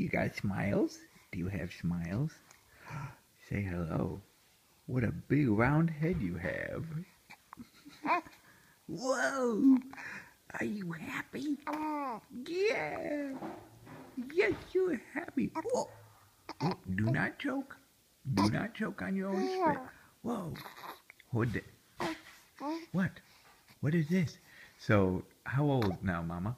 you got smiles? Do you have smiles? Say hello. What a big round head you have. Whoa! Are you happy? Yeah! Yes, you're happy. Oh, oh, do not choke. Do not choke on your own spit. Whoa. Hold it. What? What is this? So, how old now, Mama?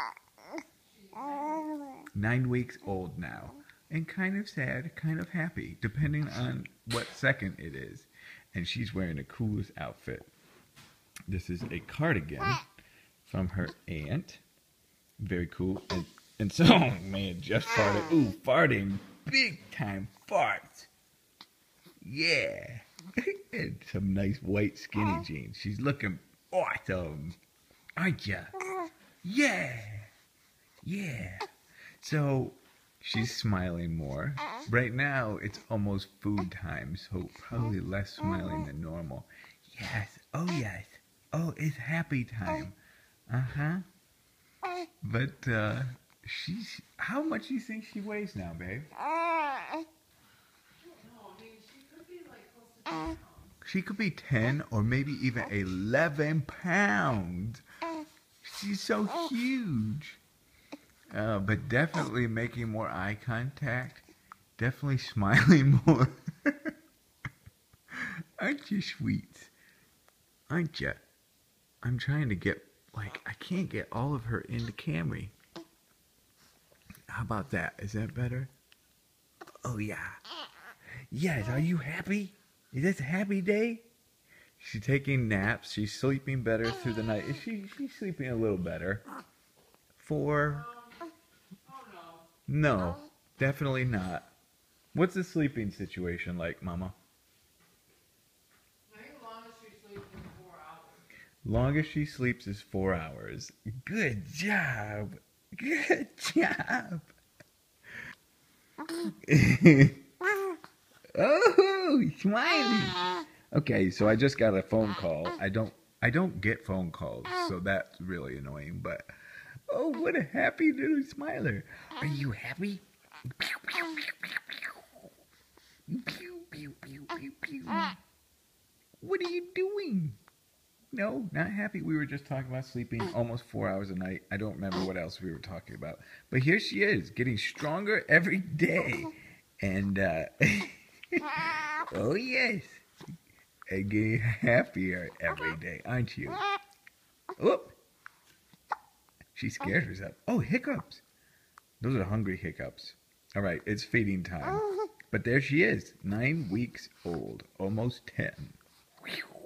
9 weeks old now. And kind of sad, kind of happy, depending on what second it is. And she's wearing the coolest outfit. This is a cardigan from her aunt. Very cool. And so, oh man, just farted. Ooh, farting. Big time farts. Yeah. And some nice white skinny jeans. She's looking awesome. Aren't ya? Yeah. Yeah. So, she's smiling more. Right now, it's almost food time, so probably less smiling than normal. Yes. Oh, yes. Oh, it's happy time. Uh-huh. But, she's... How much do you think she weighs now, babe? She could be 10 or maybe even 11 pounds. She's so huge. But definitely making more eye contact. Definitely smiling more. Aren't you sweet? Aren't you? I'm trying to get, like, I can't get all of her into Camry. How about that? Is that better? Oh, yeah. Yes, are you happy? Is this a happy day? She's taking naps. She's sleeping better through the night. She's sleeping a little better. 4. No, definitely not. What's the sleeping situation like, Mama? I think the longest she sleeps is 4 hours. Longest she sleeps is 4 hours. Good job. Good job. Oh, smiling. Okay, so I just got a phone call. I don't get phone calls, so that's really annoying, but oh, what a happy little smiler. Are you happy? Pew, pew, pew, pew, pew. Pew, pew, pew, pew, pew. What are you doing? No, not happy. We were just talking about sleeping almost 4 hours a night. I don't remember what else we were talking about. But here she is, getting stronger every day. And, oh yes, and getting happier every day, aren't you? Whoop. She scared herself. Oh, hiccups. Those are hungry hiccups. All right, it's feeding time. But there she is, 9 weeks old, almost 10. Whew.